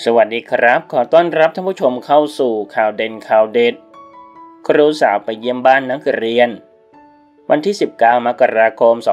สวัสดีครับขอต้อนรับท่านผู้ชมเข้าสู่ข่าวเด่นข่าวเด็ดครูสาวไปเยี่ยมบ้านนักเรียนวันที่ 19 มกราคม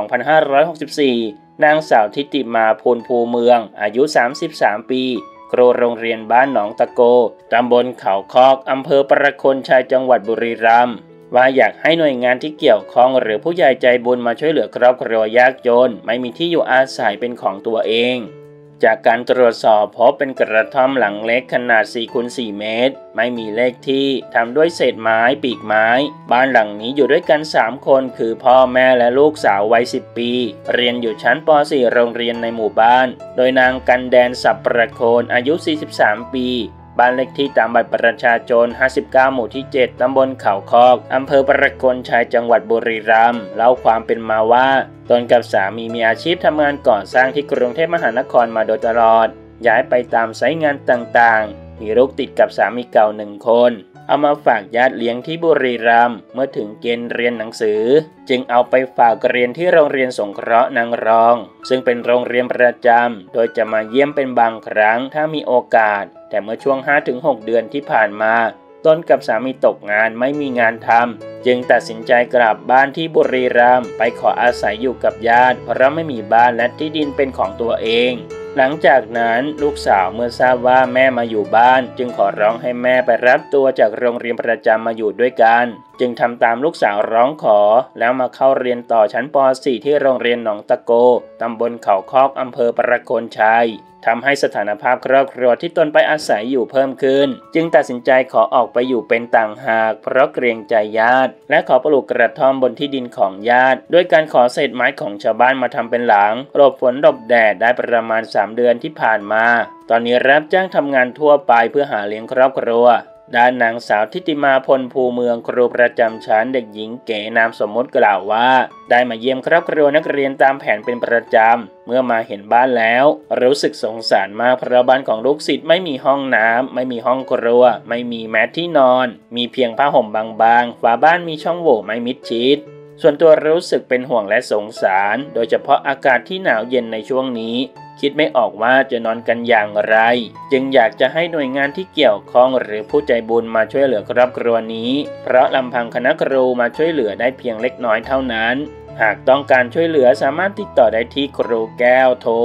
2564 นางสาวทิติมาพูนภูเมืองอายุ 33 ปีครูโรงเรียนบ้านหนองตะโกตำบลเขาคอกอำเภอประโคนชัยจังหวัดบุรีรัมย์ว่าอยากให้หน่วยงานที่เกี่ยวข้องหรือผู้ใหญ่ใจบุญมาช่วยเหลือครอบครัวยากจนไม่มีที่อยู่อาศัยเป็นของตัวเองจากการตรวจสอบพบเป็นกระท่อมหลังเล็กขนาด 4x4 เมตรไม่มีเลขที่ทำด้วยเศษไม้ปีกไม้บ้านหลังนี้อยู่ด้วยกัน3คนคือพ่อแม่และลูกสาววัย10 ปีเรียนอยู่ชั้นป .4 โรงเรียนในหมู่บ้านโดยนางกันแดนสับประโคนอายุ43 ปีบ้านเลขที่ตามบัตรประชาชน59 หมู่ที่ 7 ตำบลเขาคอกอำเภอประโคนชัยจังหวัดบุรีรัมย์เล่าความเป็นมาว่าตนกับสามีมีอาชีพทำงานก่อสร้างที่กรุงเทพมหานครมาโดยตลอดย้ายไปตามไซต์งานต่างๆมีลูกติดกับสามีเก่า1 คนเอามาฝากญาติเลี้ยงที่บุรีรัมย์เมื่อถึงเกณฑ์เรียนหนังสือจึงเอาไปฝากเรียนที่โรงเรียนสงเคราะห์นางรองซึ่งเป็นโรงเรียนประจำโดยจะมาเยี่ยมเป็นบางครั้งถ้ามีโอกาสแต่เมื่อช่วง 5-6 เดือนที่ผ่านมาตนกับสามีตกงานไม่มีงานทำจึงตัดสินใจกลับบ้านที่บุรีรัมย์ไปขออาศัยอยู่กับญาติเพราะไม่มีบ้านและที่ดินเป็นของตัวเองหลังจากนั้นลูกสาวเมื่อทราบว่าแม่มาอยู่บ้านจึงขอร้องให้แม่ไปรับตัวจากโรงเรียนประจำมาอยู่ด้วยกันจึงทำตามลูกสาวร้องขอแล้วมาเข้าเรียนต่อชั้นป .4 ที่โรงเรียนหนองตะโกตำบลเขาคอกอำเภอประโคนชัยทำให้สถานภาพครอบครัวที่ตนไปอาศัยอยู่เพิ่มขึ้นจึงตัดสินใจขอออกไปอยู่เป็นต่างหากเพราะเกรงใจญาติและขอปลูกกระท่อมบนที่ดินของญาติด้วยการขอเศษไม้ของชาวบ้านมาทำเป็นหลังหลบฝนหลบแดดได้ประมาณ3 เดือนที่ผ่านมาตอนนี้รับจ้างทำงานทั่วไปเพื่อหาเลี้ยงครอบครัวด้านนางสาวทิติมาพลภูเมืองครูประจำชั้นเด็กหญิงเก๋นามสมมติกล่าวว่าได้มาเยี่ยมครอบครัวนักเรียนตามแผนเป็นประจำเมื่อมาเห็นบ้านแล้วรู้สึกสงสารมากเพราะบ้านของลูกศิษย์ไม่มีห้องน้ำไม่มีห้องครัวไม่มีแม้ที่นอนมีเพียงผ้าห่มบางๆฝาบ้านมีช่องโหว่ไม่มิดชิดส่วนตัวรู้สึกเป็นห่วงและสงสารโดยเฉพาะอากาศที่หนาวเย็นในช่วงนี้คิดไม่ออกว่าจะนอนกันอย่างไรจึงอยากจะให้หน่วยงานที่เกี่ยวข้องหรือผู้ใจบุญมาช่วยเหลือครอบครัวนี้เพราะลำพังคณะครูมาช่วยเหลือได้เพียงเล็กน้อยเท่านั้นหากต้องการช่วยเหลือสามารถติดต่อได้ที่ครูแก้วโทร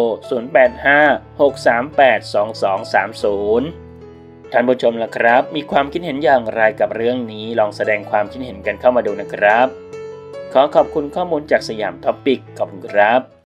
0856382230 ท่านผู้ชมล่ะครับมีความคิดเห็นอย่างไรกับเรื่องนี้ลองแสดงความคิดเห็นกันเข้ามาดูนะครับขอขอบคุณข้อมูลจากสยามท็อปปิกขอบคุณครับ